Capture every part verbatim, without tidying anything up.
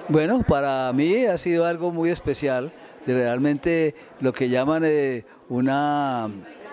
Bueno, para mí ha sido algo muy especial, de realmente lo que llaman eh, una,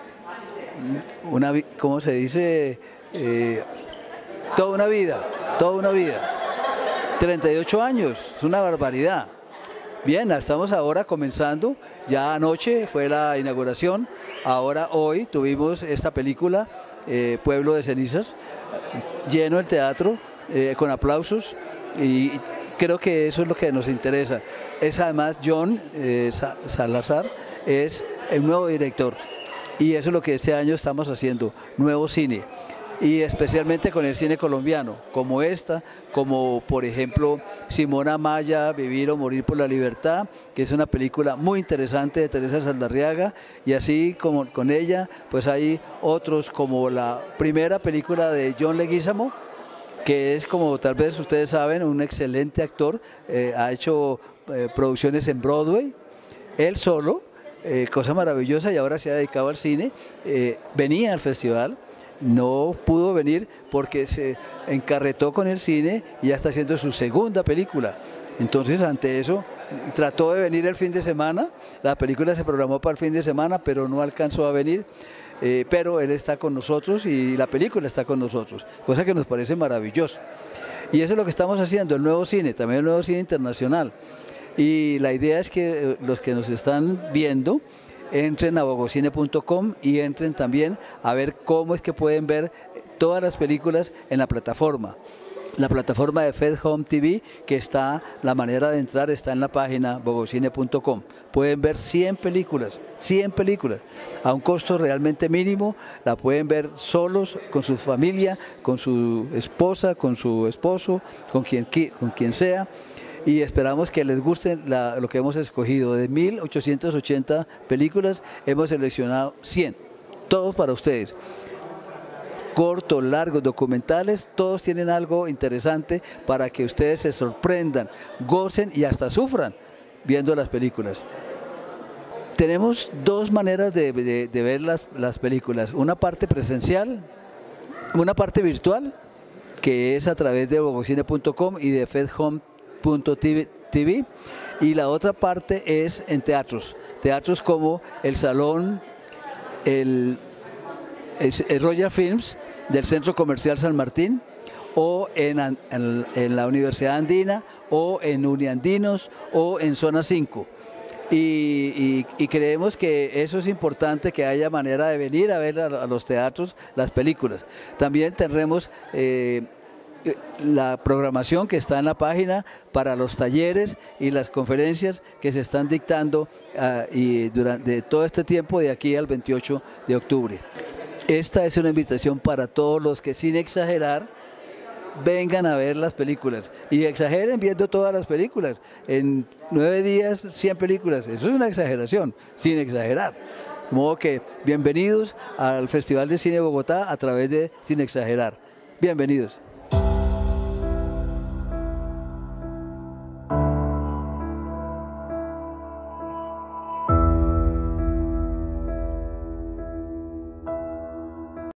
una, vi- ¿cómo se dice? Eh, toda una vida, toda una vida. treinta y ocho años, es una barbaridad. Bien, estamos ahora comenzando, ya anoche fue la inauguración, ahora hoy tuvimos esta película, eh, Pueblo de Cenizas, lleno el teatro, eh, con aplausos, y creo que eso es lo que nos interesa. Es además John eh, Sa- Salazar, es el nuevo director, y eso es lo que este año estamos haciendo, nuevo cine, y especialmente con el cine colombiano, como esta, como por ejemplo Simona Maya, Vivir o Morir por la Libertad, que es una película muy interesante de Teresa Saldarriaga, y así como con ella, pues hay otros como la primera película de John Leguizamo, que es, como tal vez ustedes saben, un excelente actor, eh, ha hecho eh, producciones en Broadway, él solo, eh, cosa maravillosa, y ahora se ha dedicado al cine. Eh, venía al festival, no pudo venir porque se encarretó con el cine y ya está haciendo su segunda película. Entonces, ante eso, trató de venir el fin de semana, la película se programó para el fin de semana, pero no alcanzó a venir. Eh, pero él está con nosotros y la película está con nosotros, cosa que nos parece maravilloso. Y eso es lo que estamos haciendo, el nuevo cine, también el nuevo cine internacional. Y la idea es que eh, los que nos están viendo entren a bogocine punto com y entren también a ver cómo es que pueden ver todas las películas en la plataforma. La plataforma de Fed Home T V, que está, la manera de entrar está en la página bogocine punto com. Pueden ver cien películas, cien películas, a un costo realmente mínimo, la pueden ver solos, con su familia, con su esposa, con su esposo, con quien, qui- con quien sea, y esperamos que les guste la- lo que hemos escogido. De mil ochocientas ochenta películas hemos seleccionado cien, todos para ustedes. Cortos, largos, documentales, todos tienen algo interesante para que ustedes se sorprendan, gocen y hasta sufran viendo las películas. Tenemos dos maneras de, de- de ver las, las películas, una parte presencial, una parte virtual, que es a través de bogocine punto com y de fed home punto t v, y la otra parte es en teatros, teatros como el Salón, el es- es Royal Films del Centro Comercial San Martín, o en, An- en- en la Universidad Andina, o en Uniandinos, o en Zona cinco. Y, y- y creemos que eso es importante, que haya manera de venir a ver a, a los teatros las películas. También tendremos eh, eh, la programación que está en la página para los talleres y las conferencias que se están dictando ah, y durante todo este tiempo de aquí al veintiocho de octubre. Esta es una invitación para todos los que, sin exagerar, vengan a ver las películas y exageren viendo todas las películas. En nueve días, cien películas, eso es una exageración, sin exagerar. De modo que bienvenidos al Festival de Cine de Bogotá a través de Sin Exagerar. Bienvenidos.